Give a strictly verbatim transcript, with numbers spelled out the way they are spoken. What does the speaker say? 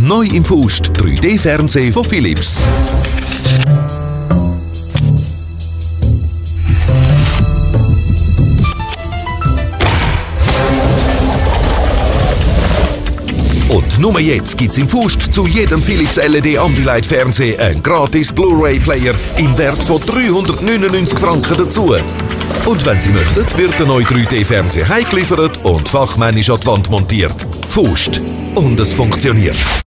Neu im Faust drei D Fernsehen von Philips. Und nur jetzt gibt es im Faust zu jedem Philips L E D Ambilight Fernseher einen gratis Blu-ray-Player im Wert von dreihundertneunundneunzig Franken dazu. Und wenn Sie möchten, wird der neue drei D Fernseher heimgeliefert und fachmännisch an die Wand montiert. Faust. Und es funktioniert.